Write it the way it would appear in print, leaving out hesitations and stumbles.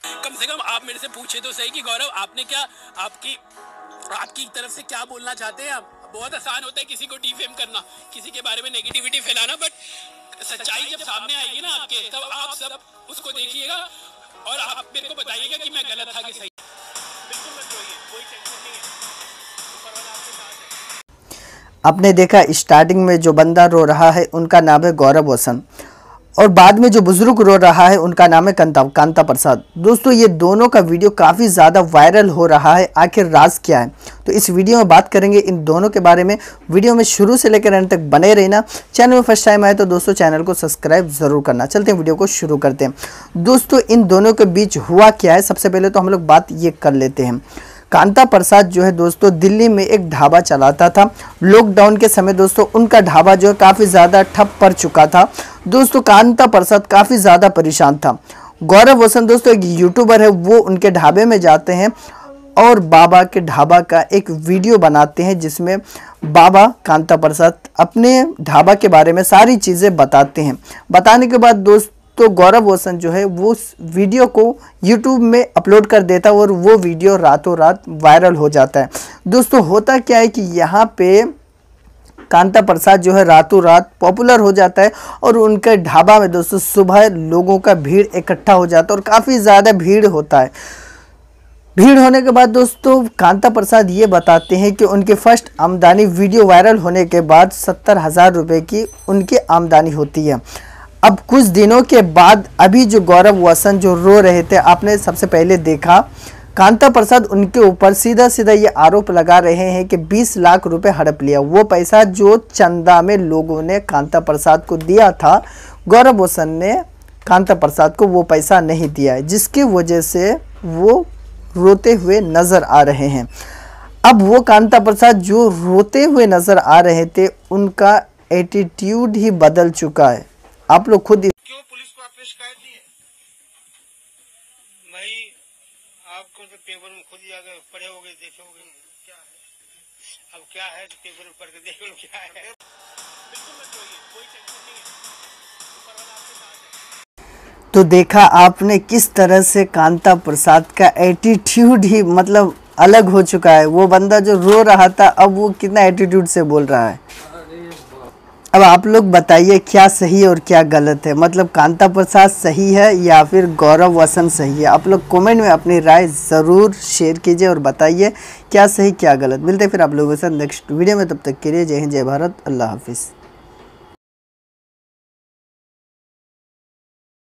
कम से कम आप मेरे से पूछे तो सही कि गौरव आपने क्या, आपकी तरफ से क्या बोलना चाहते हैं आप। बहुत आसान होता है किसी को डिफेम करना, किसी के बारे में नेगेटिविटी फैलाना, बट सच्चाई जब सामने आएगी ना आपके, तब आप सब उसको देखिएगा और आप मेरे को बताइएगा कि मैं गलत था कि सही। बिल्कुल मत रोइए, कोई टेंशन नहीं है, ऊपर वाला आपके साथ है। आपने देखा स्टार्टिंग में जो बंदा रो रहा है उनका नाम है गौरव वसंत, और बाद में जो बुजुर्ग रो रहा है उनका नाम है कांता प्रसाद। दोस्तों ये दोनों का वीडियो काफ़ी ज़्यादा वायरल हो रहा है, आखिर राज क्या है, तो इस वीडियो में बात करेंगे इन दोनों के बारे में। वीडियो में शुरू से लेकर एंड तक बने रहना। चैनल में फर्स्ट टाइम आए तो दोस्तों चैनल को सब्सक्राइब ज़रूर करना। चलते हैं वीडियो को शुरू करते हैं। दोस्तों इन दोनों के बीच हुआ क्या है, सबसे पहले तो हम लोग बात ये कर लेते हैं। कांता प्रसाद जो है दोस्तों दिल्ली में एक ढाबा चलाता था। लॉकडाउन के समय दोस्तों उनका ढाबा जो है काफ़ी ज़्यादा ठप पड़ चुका था। दोस्तों कांता प्रसाद काफ़ी ज़्यादा परेशान था। गौरव वसंत दोस्तों एक यूट्यूबर है, वो उनके ढाबे में जाते हैं और बाबा के ढाबा का एक वीडियो बनाते हैं जिसमें बाबा कांता प्रसाद अपने ढाबा के बारे में सारी चीज़ें बताते हैं। बताने के बाद दोस्त तो गौरव वसंत जो है वो उस वीडियो को YouTube में अपलोड कर देता है और वो वीडियो रातों रात वायरल हो जाता है। दोस्तों होता क्या है कि यहाँ पे कांता प्रसाद जो है रातों रात पॉपुलर हो जाता है और उनके ढाबा में दोस्तों सुबह लोगों का भीड़ इकट्ठा हो जाता है और काफ़ी ज़्यादा भीड़ होता है। भीड़ होने के बाद दोस्तों कांता प्रसाद ये बताते हैं कि उनकी फर्स्ट आमदनी वीडियो वायरल होने के बाद 70,000 रुपये की उनकी आमदनी होती है। अब कुछ दिनों के बाद अभी जो गौरव वसंत जो रो रहे थे, आपने सबसे पहले देखा कांता प्रसाद उनके ऊपर सीधा सीधा ये आरोप लगा रहे हैं कि 20 लाख रुपए हड़प लिया। वो पैसा जो चंदा में लोगों ने कांता प्रसाद को दिया था, गौरव वसंत ने कांता प्रसाद को वो पैसा नहीं दिया है, जिसकी वजह से वो रोते हुए नज़र आ रहे हैं। अब वो कांता प्रसाद जो रोते हुए नज़र आ रहे थे, उनका एटीट्यूड ही बदल चुका है। आप लोग खुद क्यों पुलिस को आपने शिकायत दी है? भाई आपको तो पेपर में खुद ही आगे पढ़े होगे, देखे होगे क्या है। अब क्या है पेपर में पढ़ के देख लो क्या है। बिल्कुल मत रोइए, कोई टेंशन नहीं है, ऊपर वाला आपके साथ है। तो देखा आपने किस तरह से कांता प्रसाद का एटीट्यूड ही मतलब अलग हो चुका है। वो बंदा जो रो रहा था अब वो कितना एटीट्यूड से बोल रहा है। अब आप लोग बताइए क्या सही और क्या गलत है, मतलब कांता प्रसाद सही है या फिर गौरव वसंत सही है। आप लोग कमेंट में अपनी राय ज़रूर शेयर कीजिए और बताइए क्या सही क्या गलत। मिलते हैं फिर आप लोगों के साथ नेक्स्ट वीडियो में, तब तक के लिए जय हिंद जय भारत, अल्लाह हाफिज़।